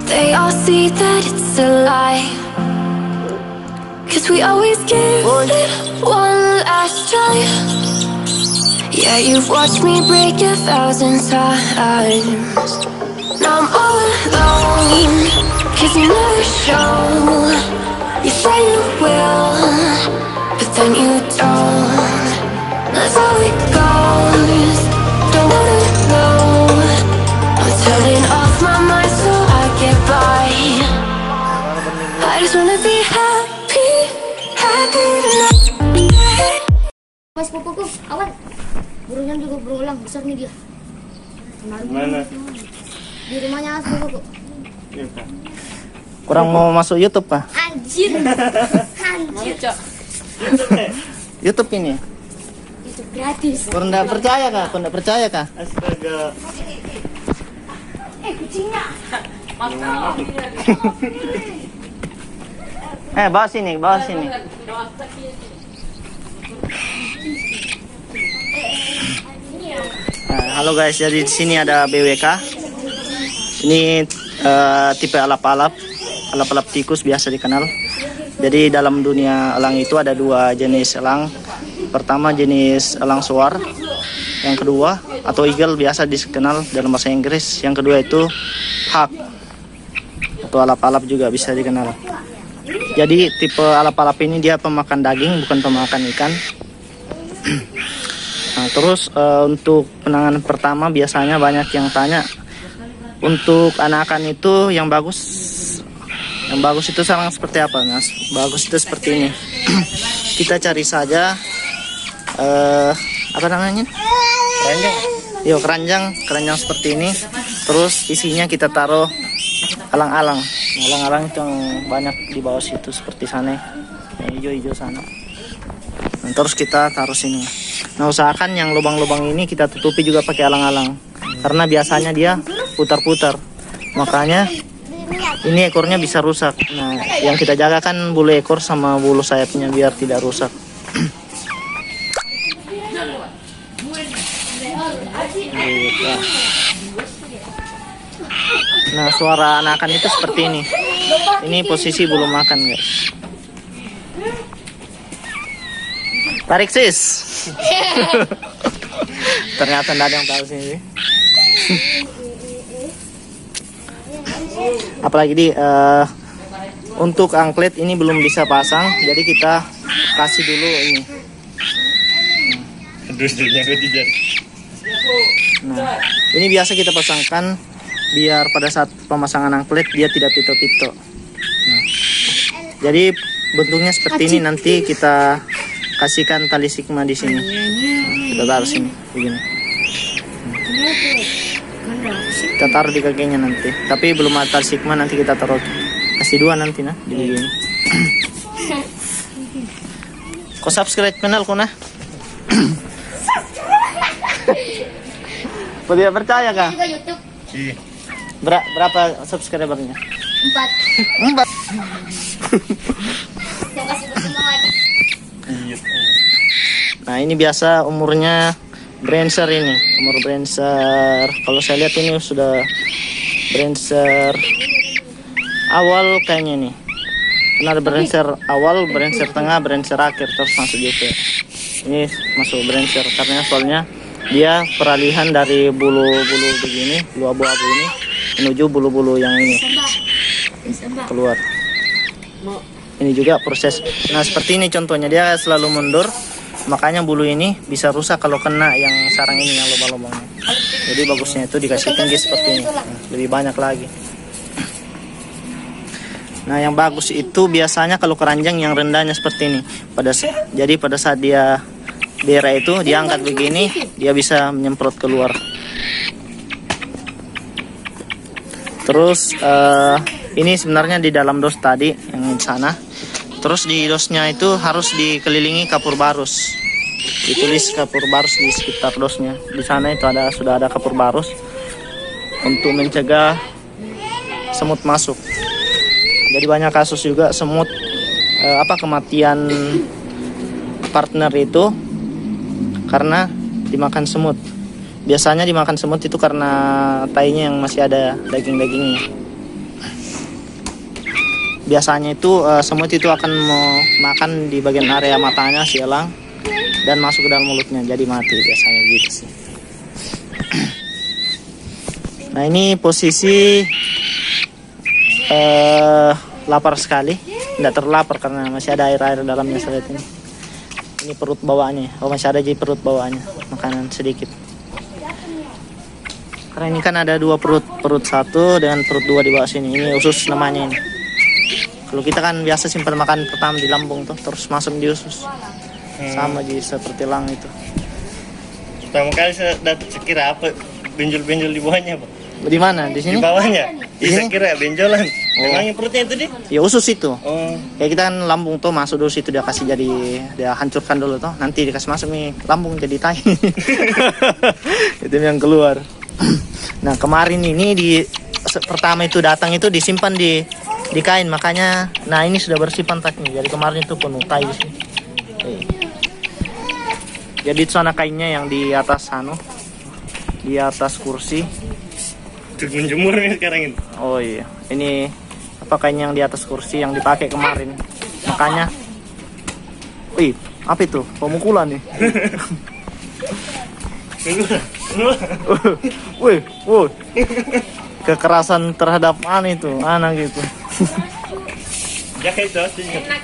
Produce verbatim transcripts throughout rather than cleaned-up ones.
they all see that it's a lie. Cause we always give it one last try. Yeah, you've watched me break a thousand times. Now I'm all alone, cause you never show. You say you will, but then you don't. That's how it goes, don't wanna know. I'm turning off my mind so I get by. I just wanna be happy, happy tonight. Mas pupuku, awan. Burungnya juga burung elang, besar nih dia. Mana? Di rumahnya Mas pupuku. Kurang mau masuk YouTube, Pak? Anjir. Anjir. YouTube ini. Itu gratis. Kau enggak percaya kah? Kau enggak percaya kah? Astaga. Eh, kucingnya. Eh, bawa sini, bawa sini. Nah, halo guys, jadi di sini ada B W K. Ini uh, tipe alap-alap, alap-alap tikus biasa dikenal. Jadi dalam dunia elang itu ada dua jenis elang. Pertama jenis elang suar, yang kedua atau eagle biasa dikenal dalam bahasa Inggris. Yang kedua itu hawk atau alap-alap juga bisa dikenal. Jadi tipe alap-alap ini dia pemakan daging, bukan pemakan ikan. Nah, terus uh, untuk penanganan pertama biasanya banyak yang tanya, untuk anakan itu yang bagus, yang bagus itu sarang seperti apa? Nah, bagus itu seperti ini. Kita cari saja uh, apa namanya? Keranjang. Yo, keranjang, keranjang seperti ini. Terus isinya kita taruh alang-alang. Nah, alang-alang itu yang banyak di bawah situ seperti sana, yang hijau-hijau sana. Nah, terus kita taruh sini. Nah, usahakan yang lubang-lubang ini kita tutupi juga pakai alang-alang, karena biasanya dia putar-putar. Makanya ini ekornya bisa rusak. Nah, yang kita jaga kan bulu ekor sama bulu sayapnya biar tidak rusak. Nah, suara anakan itu seperti ini. Ini posisi belum makan, guys. Tarik sis. Ternyata tidak ada yang tahu sini. Apalagi di uh, untuk angklet ini belum bisa pasang, jadi kita kasih dulu ini. Nah, ini biasa kita pasangkan biar pada saat pemasangan angklet dia tidak pito-pito. Nah, jadi bentuknya seperti ini. Nanti kita kasihkan tali sigma di sini. Nah, kita taruh sini begini. Kita taruh di kakinya nanti. Tapi belum ada tali sigma, nanti kita taruh kasih dua nanti nah di begini. Kau subscribe channel kau nah? Kau tidak percaya kah? Juga YouTube. Iya. Ber berapa subscribernya? Empat. Empat. Terima kasih bersemangat. Iya. Nah, ini biasa umurnya Brancer ini, umur Brancer. Kalau saya lihat ini sudah Brancer awal kayaknya nih. Karena ada Brancer awal, Brancer tengah, Brancer akhir, terus masuk J P. Ini masuk Brancer karena soalnya dia peralihan dari bulu-bulu begini, bulu abu-abu ini menuju bulu-bulu yang ini keluar. Ini juga proses. Nah, seperti ini contohnya, dia selalu mundur, makanya bulu ini bisa rusak kalau kena yang sarang ini yang lubang-lubangnya. Jadi bagusnya itu dikasih tinggi seperti ini, lebih banyak lagi. Nah, yang bagus itu biasanya kalau keranjang yang rendahnya seperti ini. Pada jadi pada saat dia daerah itu diangkat begini, dia bisa menyemprot keluar. Terus uh, ini sebenarnya di dalam dos tadi yang di sana. Terus di dosnya itu harus dikelilingi kapur barus. Ditulis kapur barus di sekitar dosnya. Di sana itu ada sudah ada kapur barus untuk mencegah semut masuk. Jadi banyak kasus juga semut uh, apa kematian partner itu karena dimakan semut. Biasanya dimakan semut itu karena tainya yang masih ada daging-dagingnya. biasanya itu uh, semut itu akan mau makan di bagian area matanya si elang dan masuk ke dalam mulutnya, jadi mati biasanya gitu sih. Nah ini posisi uh, lapar sekali, tidak terlapar karena masih ada air-air dalamnya saat ini. Ini perut bawaannya, oh masih ada jadi perut bawaannya, makanan sedikit. Karena ini kan ada dua perut, perut satu dengan perut dua di bawah sini. Ini usus namanya ini. Kalau kita kan biasa simpan makan pertama di lambung tuh, terus masuk di usus. Hmm. Sama jadi seperti elang itu. Pertama kali saya dapat sekira apa benjol-benjol di bawahnya, Pak. Di mana? Di sini? Di bawahnya. Di Saya sini? kira benjolan. Oh. Emangnya perutnya itu, Di? Ya usus itu. Oh. Kayak kita kan lambung tuh masuk dulu situ, dia kasih jadi, dia hancurkan dulu tuh, nanti dikasih masuk nih lambung jadi tai. Itu yang keluar. Nah kemarin ini di pertama itu datang itu disimpan di di kain, makanya nah ini sudah bersih pantatnya. Jadi kemarin itu penuh tai di sini. Eh. Jadi itu sana kainnya yang di atas anu, di atas kursi. Untuk menjemur nih sekarang ini. Oh iya, ini apa kain yang di atas kursi yang dipakai kemarin. Makanya, wih, apa itu? Pemukulan nih. Wih, wih, kekerasan terhadap anak itu, anak gitu. Jaga itu sih.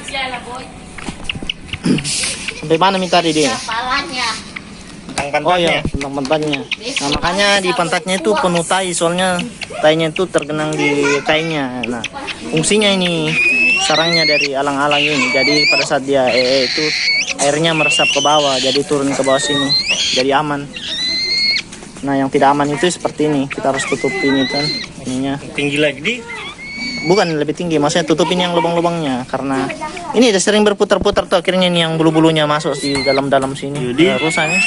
Sampai mana minta tadi dia? Kepalanya. Tentang Oh pantatnya. iya, tentang pantatnya. Nah makanya di pantatnya itu penuh tai, soalnya tainya itu tergenang di kainnya. Nah fungsinya ini sarangnya dari alang-alang ini. Jadi pada saat dia ee itu airnya meresap ke bawah, jadi turun ke bawah sini, jadi aman. Nah yang tidak aman itu seperti ini, kita harus tutupin itu kan ininya. Tinggi lagi, Di. Bukan lebih tinggi, maksudnya tutupin yang lubang-lubangnya karena ini udah sering berputar-putar tuh, akhirnya ini yang bulu-bulunya masuk di dalam-dalam sini. Jadi nah, rusaknya.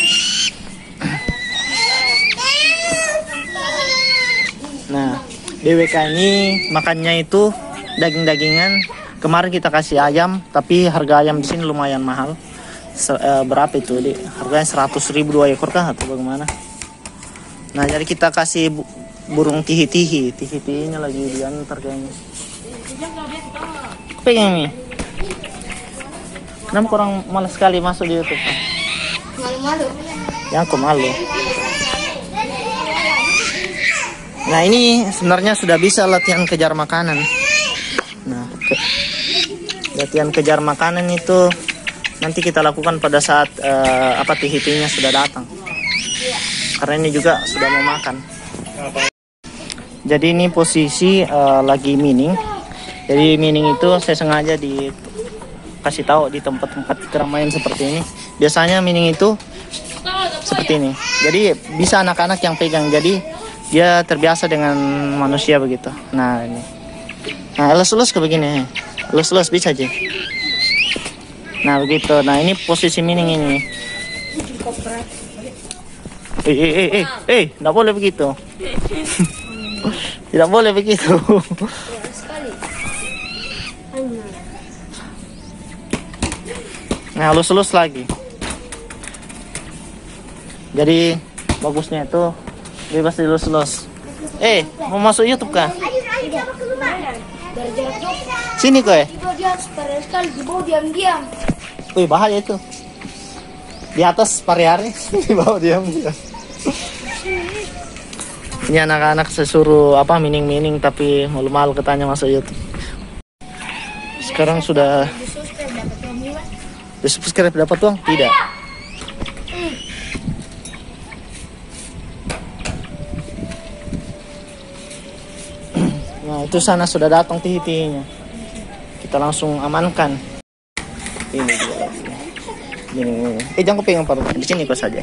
Nah, D W K ini makannya itu daging-dagingan. Kemarin kita kasih ayam, tapi harga ayam di sini lumayan mahal. Se eh, berapa itu, Di? Harganya seratus ribu dua ekor kah atau bagaimana? Nah, jadi kita kasih bu burung tihi-tihi. Tihi-tihinya lagi diantar kayaknya. Pengen nih. Kenapa kurang malas sekali masuk di YouTube? Malu-malu. Yang aku malu. Nah ini sebenarnya sudah bisa latihan kejar makanan. Nah ke latihan kejar makanan itu nanti kita lakukan pada saat uh, apa tihi-tihinya sudah datang. Karena ini juga sudah mau makan. Jadi ini posisi uh, lagi mining. Jadi mining itu saya sengaja dikasih tahu di tempat-tempat keramaian seperti ini. Biasanya mining itu seperti ini. Jadi bisa anak-anak yang pegang. Jadi dia terbiasa dengan manusia begitu. Nah ini. Nah elus-elus ke begini. Elus-elus bisa aja. Nah begitu. Nah ini posisi mining ini. Eh eh eh eh eh, tidak boleh begitu. Tidak boleh begitu. Nah elus-elus lagi. Jadi bagusnya itu bebas dilus-lus. Eh, mau masuk YouTube kah? Sini kok ya? Di bawah diam-diam. Wih, bahaya itu. Di atas pari-hari, di bawah diam-diam. Ini anak-anak saya suruh apa mining-mining tapi malu-malu katanya masuk YouTube. Sekarang sudah di subscribe dapat uang? Tidak. Nah itu sana sudah datang tihi-tihinya. Kita langsung amankan. Ini dia lagi. Ini, ini. Eh jangan pegang paruh. Di sini kok saja.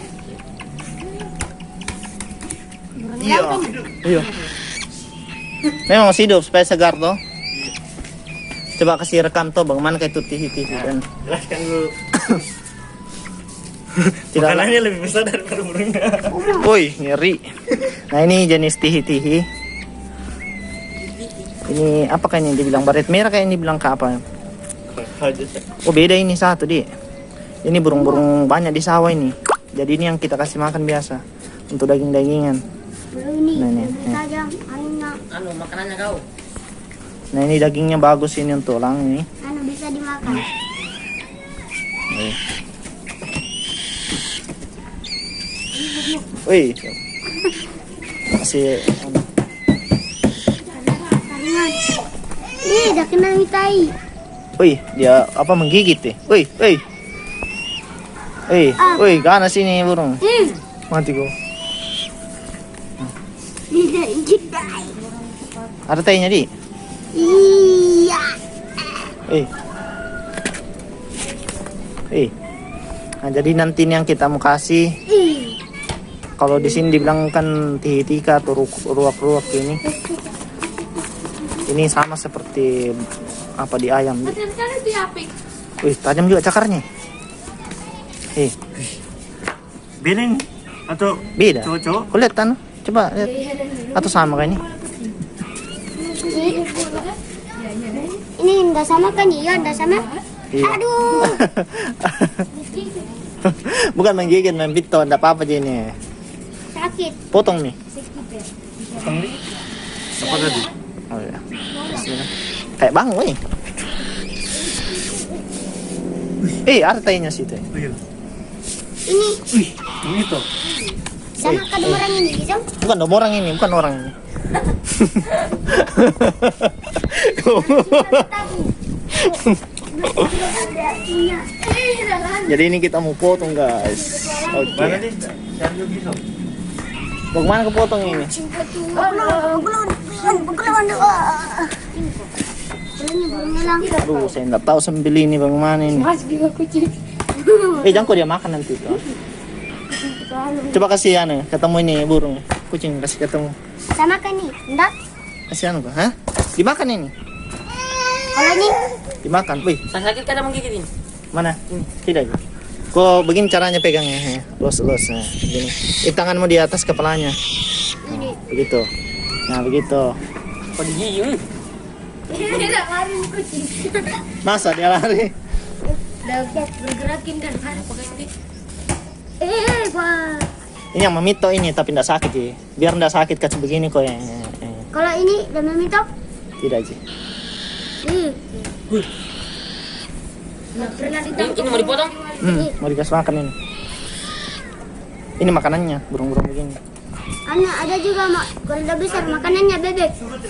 Iya. Iya. Memang masih hidup supaya segar toh. Coba kasih rekam toh bagaimana kayak itu tihi-tihi dan Jelaskan dulu. tidak Makanannya lebih besar daripada burungnya. woi, ngeri. Nah ini jenis tihi-tihi. Ini apa kayaknya yang dibilang baret merah, kayak ini bilang ke apa? Oh beda ini satu di. Ini burung-burung banyak di sawah ini. Jadi ini yang kita kasih makan biasa untuk daging-dagingan. Ini. Nah, nih, nih. Tajam, anu Anu makanannya kau. Nah ini dagingnya bagus ini untuk tulang ini. Anu bisa dimakan. Wih. Wih. Masih Ih, udah kena mitai. wih, dia apa menggigit deh. Wih, wih. Wih, wih, ganas sini burung. Hmm. Mati gua. Kita. Ada tainya, Di? Iya. Eh. Eh. Nah, jadi nanti ini yang kita mau kasih. Ih. Kalau di sini dibilang kan tihi-tika atau ruak-ruak ini. Ini sama seperti apa di ayam. Wih, tajam juga cakarnya. Eh, Bening atau beda. cowok-cowok? Kau lihat tan? Coba lihat. Atau sama kayak ini? Ini enggak sama kan? Iya, enggak sama. Iya. Aduh. Bukan menggigit, main bito, enggak apa-apa aja ini. Sakit. Potong nih. Potong di. Apa tadi? Oh ya. Bismillah. Kayak bang, weh. Eh, ada tainya situ. Oh iya. Ini Wih, ini tuh. sama kadang orang ini gitu. Bukan dong orang ini, bukan orang ini. Jadi ini kita mau potong guys. Oke. Mana nih? Cari gitu. Bagaimana kepotong ini? Aduh, saya nggak tahu sambil ini bagaimana ini. Eh, jangan kok dia makan nanti tuh. Coba kasih anu, ketemu ini burung. Kucing kasih ketemu. Sama kan nih? Enggak. Kasih anu, hah? Dimakan ini? Kalau ini Dimakan. Wih, Sakit kada menggigit ini. mana? Ini. Tidak. Kok begini caranya pegangnya? Ya. Los, los. Nah, begini. Eh, tanganmu di atas kepalanya. Nah, begitu. Nah, begitu. Kok digigit? Masa dia lari? dapat bergerakin dan kan pakai ini. Eh, Pak. Ini yang memito ini, tapi tidak sakit sih. Biar tidak sakit kayak begini kok ya. Eh, Kalau ini dan meminta Tidak sih. Ih. Ini, ini mau dipotong? Hmm, mau dikasih makan ini. Ini makanannya, burung-burung begini. Ana ada juga mak, gorila besar makanannya bebek.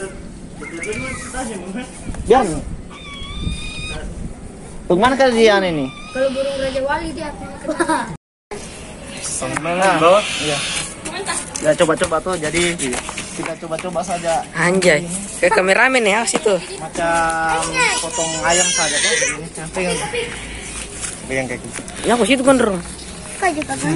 Biar nih. Bagaimana kalau dia ini? Kalau burung raja wali dia makan. Mana? Bawah? Iya. Ya coba-coba tuh, jadi kita coba-coba saja. Anjay, kayak kameramen ya situ. Macam potong ayam saja tuh. Begini. Nah, pegang. Pegang kayak gitu. Ya aku situ bener. Kau juga kan.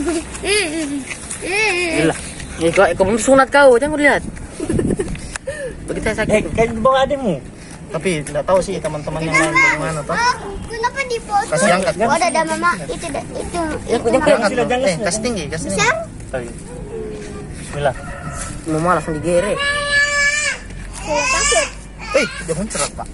Gila. Ya kau kamu sunat kau, jangan lihat. Begitu saya Eh, sakit. kayak di bawah ademu. Tapi tidak tahu sih teman-teman yang lain bagaimana tuh. Kenapa dipotong? Kasih angkat kan? Oh, ada ada mama. Itu dah, itu. Ya aku jangan Angkat tuh. Eh, kasih tinggi, kasih tinggi. Tadi. Bismillah. mau malas digeret. Saya takut. Eh, dia muncrat pak.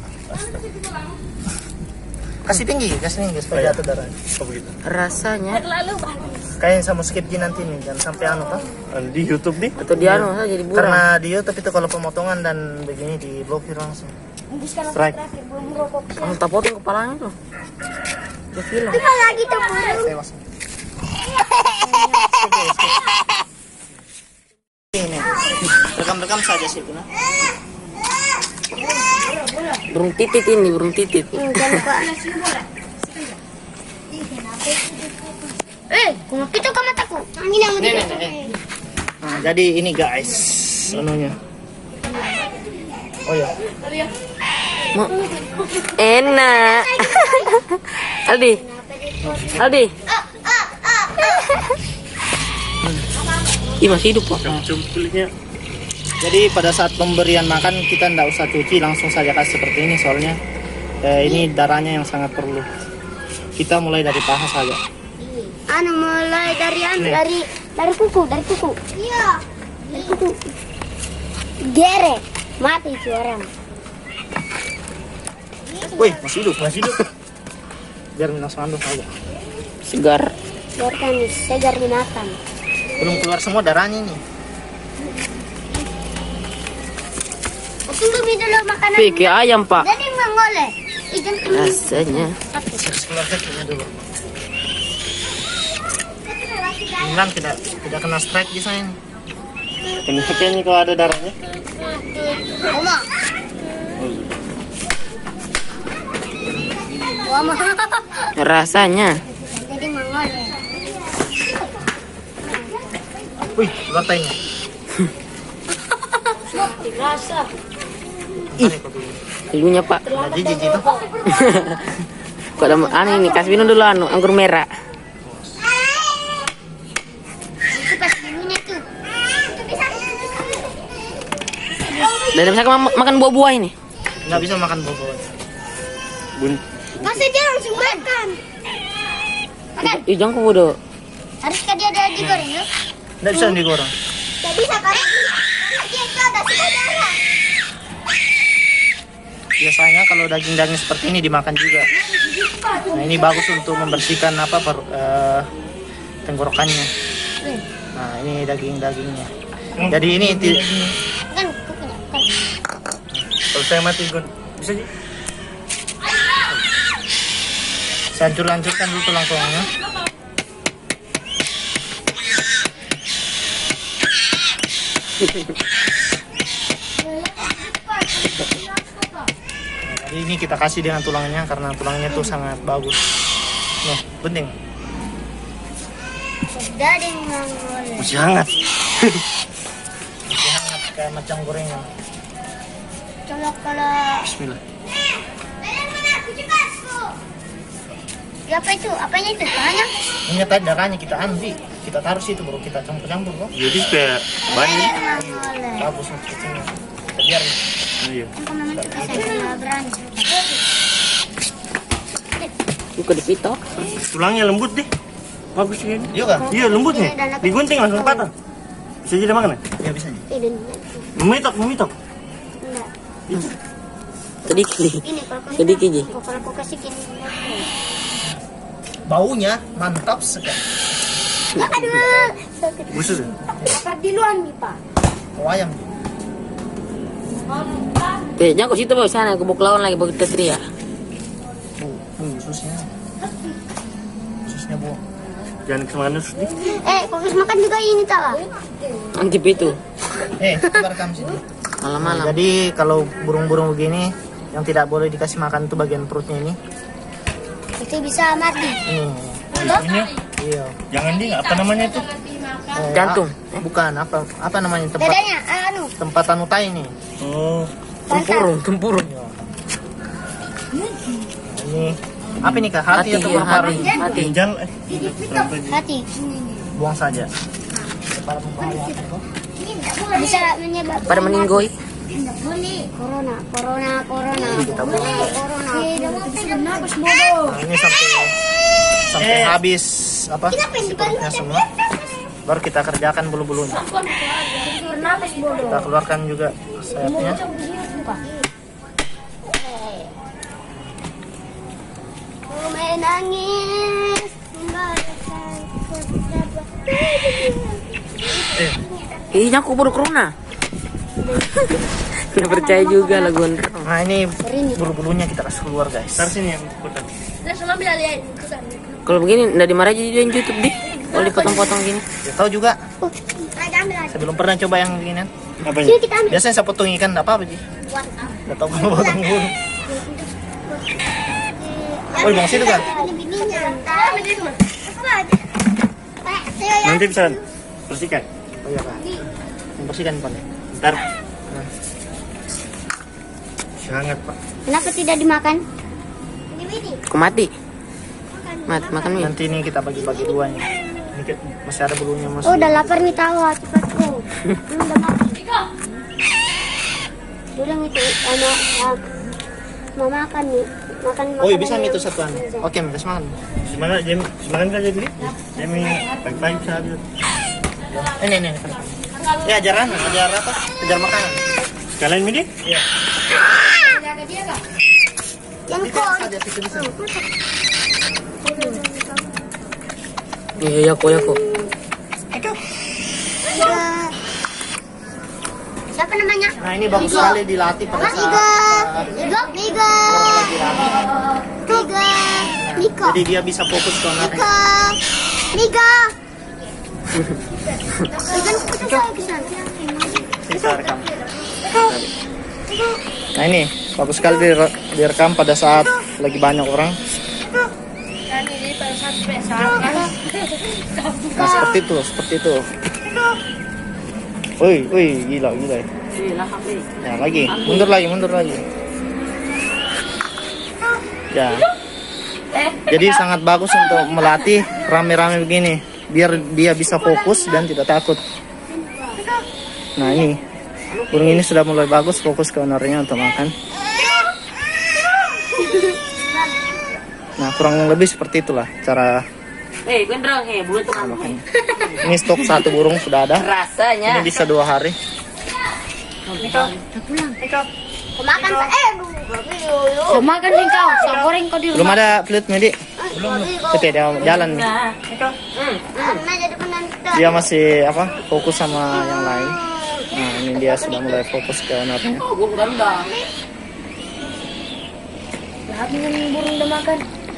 Kasih tinggi, kasih tinggi supaya jatuh darah. Oh begitu. Rasanya Kayaknya sama skip G nanti nih, jangan sampai anu kan? Di YouTube nih. atau dia anu saja di Karena burang. di YouTube itu kalau pemotongan dan begini diblokir langsung. Strike. Belum merokok. Kamu tak potong kepalanya tuh. Dia film. Apa lagi tuh burung? Tewas. Ini rekam-rekam saja sih itu nah. Burung titit ini, burung titit. Hmm, jangan lupa. Eh, kok itu ke mataku? Angin yang Nih, nih, nih. Nah, jadi ini guys, anunya. Oh ya. Mau enak. Aldi. Aldi. Ih, masih hidup kok. Cium kulitnya. Jadi pada saat pemberian makan kita tidak usah cuci, langsung saja kasih seperti ini soalnya eh, ini darahnya yang sangat perlu. Kita mulai dari paha saja. Anu mulai dari anu dari dari kuku, dari kuku. Iya. Dari kuku. Gere, mati si orang. Wih, masih hidup, masih hidup. Biar minum sandung saja. Segar. Biarkan segar dimakan. Belum keluar semua darahnya ini. Tunggu dulu makanan. Pikir ayam, Pak. Jadi mengoleh. Ikan Rasanya. Keluarnya dulu. Bilang tidak tidak kena strike di sana ini. Kenapa ini kalau ada darahnya? Oma. Oma. Rasanya. Jadi mengoleh. Wih, keluar tainya. Rasa. Ih, dulunya Pak. Ada jijik itu. Kok ada aneh ini, kasih minum dulu anu, anggur merah. Itu pas dulunya tuh. Dan bisa ma- makan buah-buah ini. Nggak bisa makan buah-buah. Bun. Masa dia langsung makan? Makan. Ih, jangan kau bodoh. Haruskah dia ada digoreng ya? Nggak bisa digoreng. Tidak bisa kan? Karena dia itu ada saudara. Biasanya kalau daging-daging seperti ini dimakan juga. Nah ini bagus untuk membersihkan apa per, eh, tenggorokannya. Nah ini daging-dagingnya. Jadi ini ti- Kan kukunya. Kan. Kalau saya mati Gun, bisa sih? saya hancur-hancurkan dulu tulang tulangnya. Jadi ini kita kasih dengan tulangnya karena tulangnya tuh sangat bagus. Nih, penting. Dari mengoleh. Masih hangat. Masih hangat kayak macam gorengan. Colok kalau. Bismillah. Ya, apa itu? Apanya itu? Tangannya? Ini tadi darahnya kita ambil, kita taruh situ baru kita campur-campur kok. Jadi supaya banyak. Mengoleh. Bagus untuk kecilnya. Kita biarin. Oh, iya. Kan memang itu bisa nggak berani. Buka di pitok. Tulangnya lembut deh. Bagus ini. Iya kan? Iya lembut nih. Digunting langsung patah. Bisa jadi makan ya? Iya bisa. Ini. Memitok, memitok. Enggak. Sedikit. Ini kalau kau Sedikit ji. kalau kau kasih gini. Baunya mantap sekali. Aduh. Busuk ya? Lapar di luar nih, Pak. Oh, ayam. Eh, jangan kau situ bawa sana, aku bawa lawan lagi bawa kita teriak. Bu, bu, susnya. Susnya bu. Jangan kemana sedih. Eh, kau harus makan juga ini tak? Antip itu. Eh, kita rekam sini. Malam-malam. Jadi kalau burung-burung begini yang tidak boleh dikasih makan tuh bagian perutnya ini. Itu bisa mati. Ini. Ini Iya. jangan di apa namanya itu? Eh, Jantung. ah, bukan apa apa namanya tempat Dadanya, anu. tempat anu tai ini. Oh, Tempurung, tempurung. Ini apa ini kak? Hati, Hati, atau ya, paru? hati. Hati. ginjal eh. Hati. Buang saja. Bisa menyebabkan Pada meninggoy. corona, corona, corona. Corona. Nah, ini sampai sampai Eh. habis apa? Perutnya semua. Baru kita kerjakan bulu-bulunya. Kita keluarkan juga sayapnya. Ku menangis. Ih, aku baru corona. Nggak percaya juga lah gondrong. Nah ini bulu-bulunya kita kasih keluar guys. Taruh sini yang putar. Kalau begini nggak dimarahin jadi di YouTube deh. Kalau dipotong-potong gini. Ya, tahu juga. Ada ambil aja. Saya belum pernah coba yang beginian. Apanya? Sini kita ambil. Biasanya saya potong ikan, enggak apa-apa sih. Enggak tahu kalau potong bulu. Oh, di bawah situ kan? Nanti bisa bersihkan. Oh iya kak. Yang bersihkan pak. Ntar. Sangat pak. Kenapa tidak dimakan? Aku mati. Mat, makan mie. Nanti ini kita bagi-bagi dua nih. Ini ke- masih ada bulunya masih. Oh, udah lapar nih tahu, cepat kok. Hmm, udah mati. Dulu itu anak ah, mau makan nih, makan Oh iya makanan bisa nih yang- itu satuan. Oke, minta semangat. Semangat jam semangat kan jadi. Jam pagi-pagi saya ambil. Ini ini. ini. Ya ajaran, ajar apa? Ajar makanan. Sekalian midi? Iya. yang Bisa kok saja situ bisa. Iya, ya kok, ya kok. udah Siapa namanya? Nah ini bagus sekali dilatih pada saat Migo. uh, Migo. Migo. lagi rame. Migo. Miko. Jadi dia bisa fokus ke ownernya. Miko. Migo. Jangan putus saya ke sana. Bisa rekam. Nah ini bagus sekali dire- direkam pada saat lagi banyak orang. Nah seperti itu, seperti itu. Woi, woi, gila, gila. Ya lagi, mundur lagi, mundur lagi. Ya. Jadi sangat bagus untuk melatih rame-rame begini, biar dia bisa fokus dan tidak takut. Nah ini, burung ini sudah mulai bagus fokus ke ownernya untuk makan. Nah kurang lebih seperti itulah cara Eh, gondrong, eh, bulu tuh makannya. Ini stok satu burung sudah ada. rasanya. Ini bisa dua hari. Makan eh Kau makan nih kau, kau goreng kau di Belum ada fluid Medi. Tapi dia jalan nih. Karena jadi penonton. Dia masih apa? Fokus sama yang lain. Nah ini dia sudah mulai fokus ke ownernya. Oh, burung ganda. Lihat nih burung udah makan.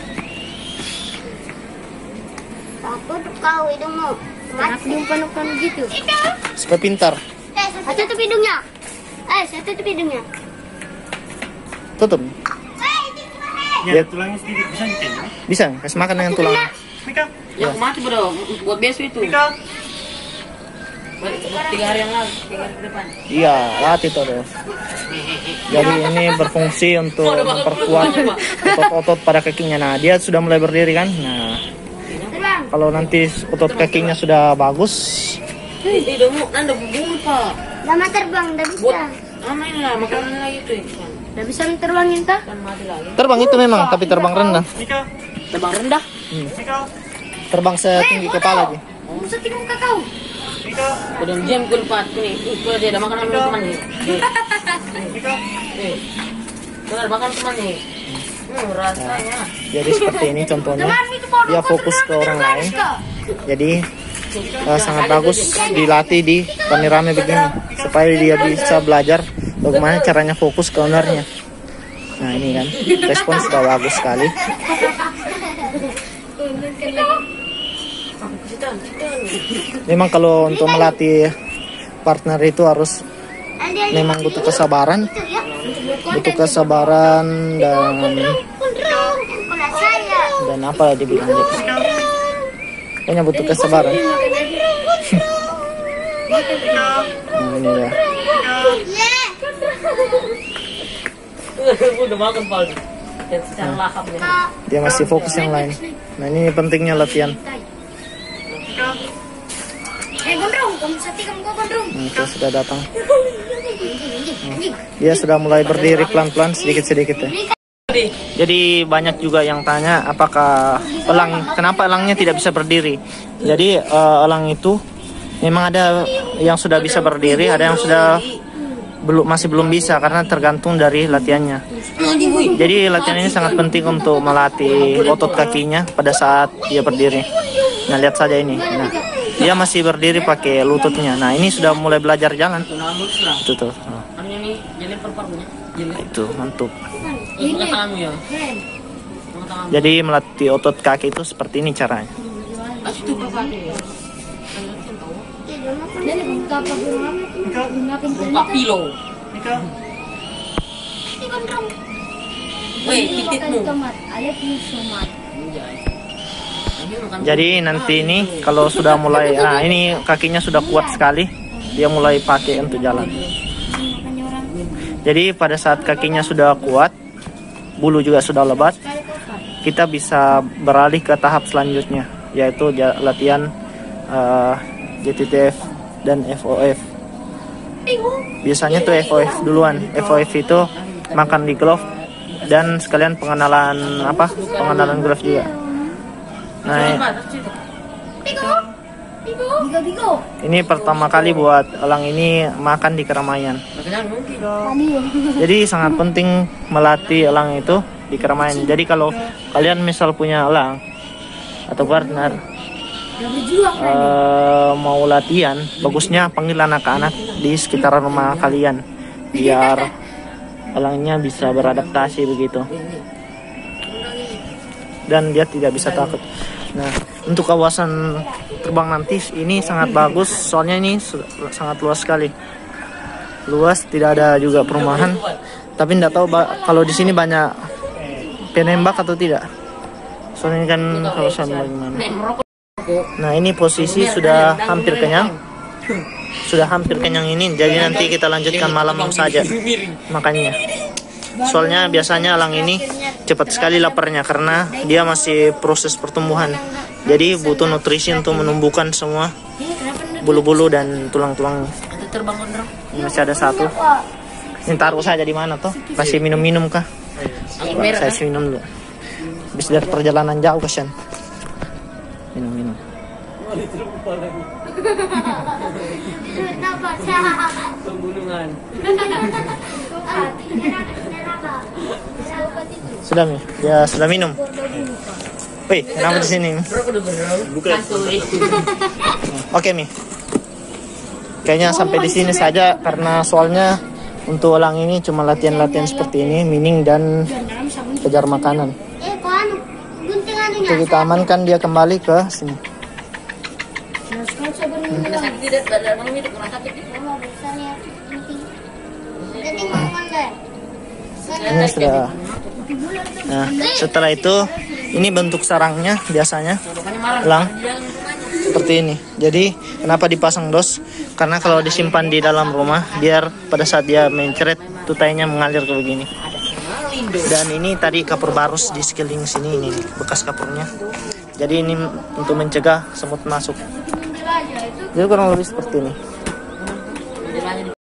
Aku tuh kau hidungmu. Kenapa diumpan-umpan gitu? Supaya pintar. Eh, satu tutup hidungnya. Eh, satu tutup hidungnya. Tutup. Ya, tulangnya sedikit bisa ditenang. Bisa kasih makan dengan tulang. Mika, Ya, aku mati bro, buat besok itu. Mika. Buat tiga hari yang lalu, tiga hari ke depan. Iya, latih terus. Jadi ini berfungsi untuk memperkuat otot-otot pada kakinya. Nah dia sudah mulai berdiri kan. Nah Terbang. kalau nanti otot kakinya sudah bagus, Eh, hidungmu, nanda bubur pak. Lama terbang, udah bisa. Buat, apa ini lah, makanan lagi tuh. Udah bisa terbangin kah? Kan mati lagi. terbang itu memang tapi terbang rendah. Mika, Terbang rendah. Mika, Terbang setinggi kepala aja. Bisa tinggal kakao. Mika, Udah jam ke depan nih, udah dia ada makanan sama teman nih. Eh, Mika. eh, dengar makan teman nih. Hmm, rasanya. Jadi seperti ini contohnya. Dia fokus ke orang lain. Jadi eh, sangat bagus dilatih di rame-rame begini supaya dia bisa belajar bagaimana caranya fokus ke ownernya. Nah ini kan respon sudah bagus sekali. Memang kalau untuk melatih partner itu harus memang butuh kesabaran, butuh kesabaran dan Kundrung. Kula saya. dan apa dibilang dia? Pokoknya butuh kesabaran. Nah, ini ya. Udah makan Paul. Dan secara lahap ya. Dia masih fokus yang lain. Nah ini pentingnya latihan. Eh, gondrong, kamu sati kamu kau gondrong. Nah, itu sudah datang. Dia sudah mulai berdiri pelan-pelan sedikit-sedikit ya. Jadi banyak juga yang tanya apakah elang, kenapa elangnya tidak bisa berdiri. Jadi eh, elang itu memang ada yang sudah bisa berdiri, ada yang sudah belum masih belum bisa karena tergantung dari latihannya. Jadi latihan ini sangat penting untuk melatih otot kakinya pada saat dia berdiri. Nah lihat saja ini. Nah, dia masih berdiri pakai lututnya. Nah ini sudah mulai belajar jalan. Itu tuh. Nah, Anu nih, jadi perparnya. Jadi itu mantap. ini tanganmu ya. Jadi melatih otot kaki itu seperti ini caranya. Asyik tuh perparnya. Dan buka apa burung apa? Burung apa? Burung papilo. Mika. Weh, tititmu. Tomat, ada pilih tomat. Jadi nanti ini kalau sudah mulai, nah ini kakinya sudah kuat sekali, dia mulai pakai untuk jalan. Jadi pada saat kakinya sudah kuat, bulu juga sudah lebat, kita bisa beralih ke tahap selanjutnya, yaitu ja- latihan uh, J T T F dan F O F. Biasanya tuh F O F duluan. F O F itu makan di glove dan sekalian pengenalan apa? Pengenalan glove juga. Nah, Bigo-bigo. ini pertama kali buat elang ini makan di keramaian. Jadi sangat penting melatih elang itu di keramaian. Jadi kalau kalian misal punya elang atau partner, eh, mau latihan, bagusnya panggil anak-anak di sekitar rumah kalian biar elangnya bisa beradaptasi begitu dan dia tidak bisa takut. Nah, untuk kawasan terbang nanti ini sangat bagus soalnya ini sangat luas sekali. Luas, tidak ada juga perumahan. Tapi tidak tahu kalau di sini banyak penembak atau tidak. Soalnya ini kan kawasan bagaimana. Nah, ini posisi sudah hampir kenyang. Sudah hampir kenyang ini. Jadi nanti kita lanjutkan malam saja makannya. Soalnya biasanya elang ini cepat sekali laparnya karena dia masih proses pertumbuhan. Jadi butuh nutrisi untuk menumbuhkan semua bulu-bulu dan tulang-tulang. Masih ada satu. Ini taruh saja di mana tuh? Kasih minum-minum kah? Saya kasih minum dulu. Habis dari perjalanan jauh kasihan. Minum-minum. Pembunuhan. Sudah Mi, dia sudah minum. Wih, kenapa di sini? Bukan. Oke Mi. Kayaknya sampai di sini saja karena soalnya untuk elang ini cuma latihan-latihan seperti ini, mining dan kejar makanan. Oke, kita amankan dia kembali ke sini. Ini sudah. Nah, setelah itu ini bentuk sarangnya biasanya elang seperti ini. Jadi kenapa dipasang dos? Karena kalau disimpan di dalam rumah, biar pada saat dia mencret tutainya mengalir ke begini. Dan ini tadi kapur barus di sekeliling sini, ini bekas kapurnya. Jadi ini untuk mencegah semut masuk. Jadi kurang lebih seperti ini.